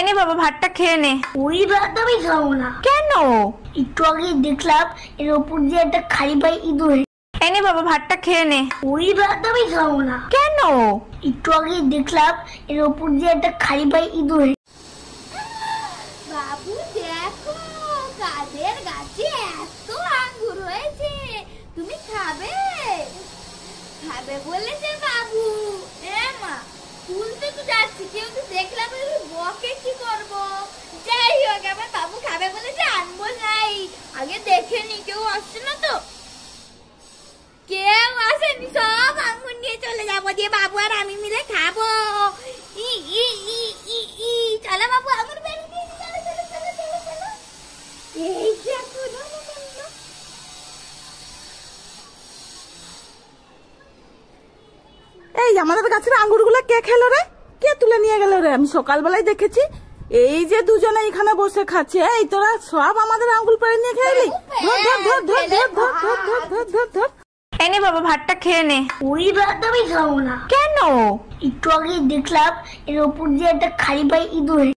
এনে বাবা ভাতটা খেয়ে নে। ওই ভাত আমি খাবো না। কেন? একটু আগে দেখলাম এর ওপর দিয়ে একটা খালি পায়ে ইঁদুর। এনে বাবা ভাতটা খেয়ে নে। ওই ভাত আমি খাবো না। কেন? একটু আগে দেখলাম এর ওপর দিয়ে একটা খালি পায়ে ইঁদুর। বাবু দেখো, কাদের গাছে এত আঙ্গুর হয়েছে, তুমি খাবে? খাবে বলেছে বাবু। মা তুলতে তো যাচ্ছি, কেউ তো দেখলাম বকে কি করবো। যাই হোক, আমার বাবু খাবে বলেছে, আনবো নাই। আগে দেখে নি কেউ আসছে না তো। কেউ আসেনি, সব আঙ্গুর নিয়ে চলে যাবো, দিয়ে বাবু আর আমি মিলে খাবো। ই ই ই ই ই চলো বাবু, আঙ্গুর বেরিয়ে দিয়ে চলো চলো চলো চলো চলো। এই দেখো না না না। এই আমাদের গাছের আঙ্গুরগুলো কে খেলো রে? কে তুলে নিয়ে গেল রে? আমি সকালবেলায় দেখেছি এই যে দুজনে এখানে বসে খাচ্ছে। এই তোরা সব আমাদের আঙ্গুর পেড়ে নিয়ে খেলি। ধর ধর ধর ধর ধর ধর ধর ধর ধর ধর। এনে বাবা ভাতটা খেয়ে নে। ওই ভাত আমি খাবো না। কেন? একটু আগে দেখলাম এর ওপর দিয়ে একটা খালি পায়ে ইঁদুর।